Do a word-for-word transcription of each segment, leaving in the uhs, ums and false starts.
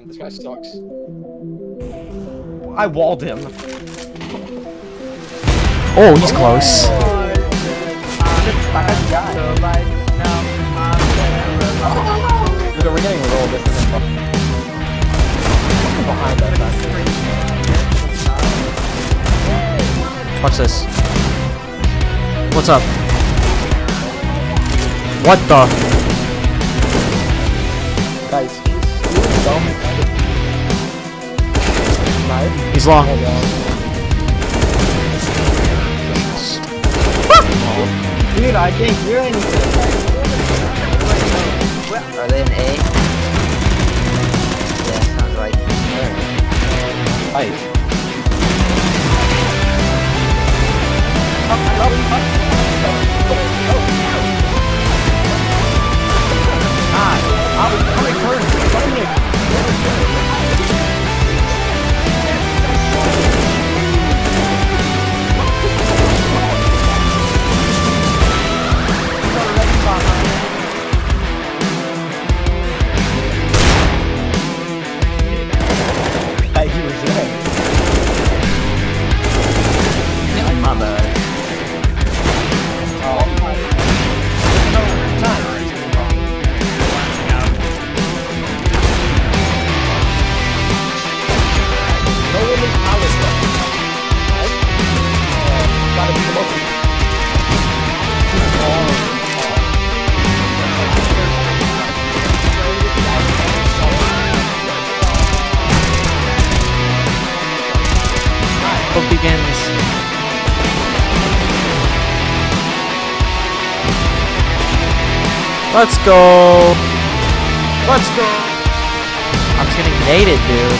This guy sucks. I walled him. Oh, he's close. Dude, we're getting rolled. This isn't fun. Behind us. Watch this. What's up? What the? Guys, he's dumb. Nice. He's long. Dude, I can't hear anything. Are they in A? Yeah, sounds right. Nice. Begins. Let's go. Let's go. I'm just getting naded, dude.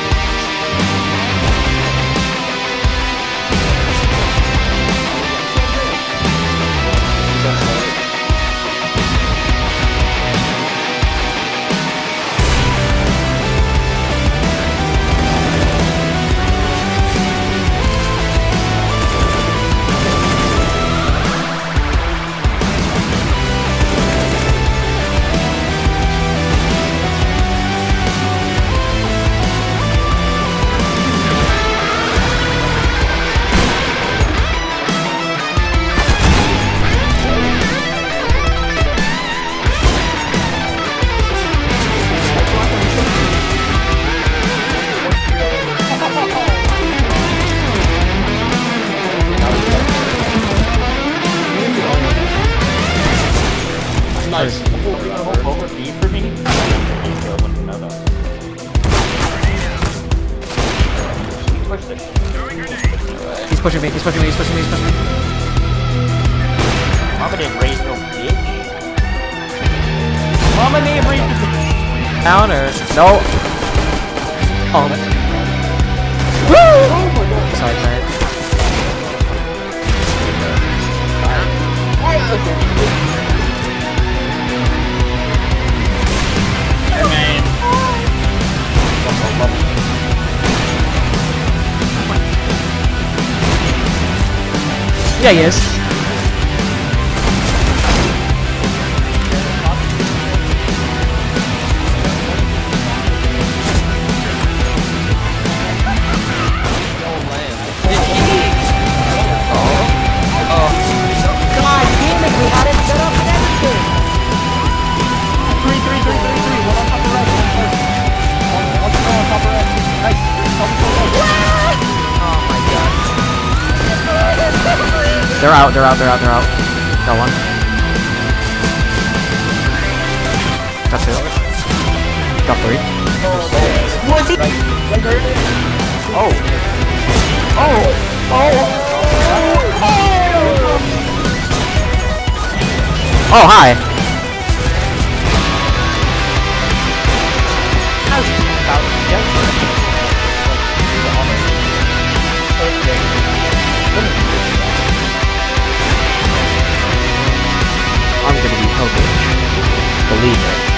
Nice. Over B for me? He's pushing me, he's pushing me, he's pushing me, he's pushing me. Mama didn't raise no bitch. Mama didn't raise no bitch. Counter. No. Oh. Woo! Sorry, sorry. Yeah, he is. They're out, they're out, they're out, they're out. Got one. Got two. Got three. Oh. Oh. Oh. Oh, hi. I'm gonna be helping. Believe it.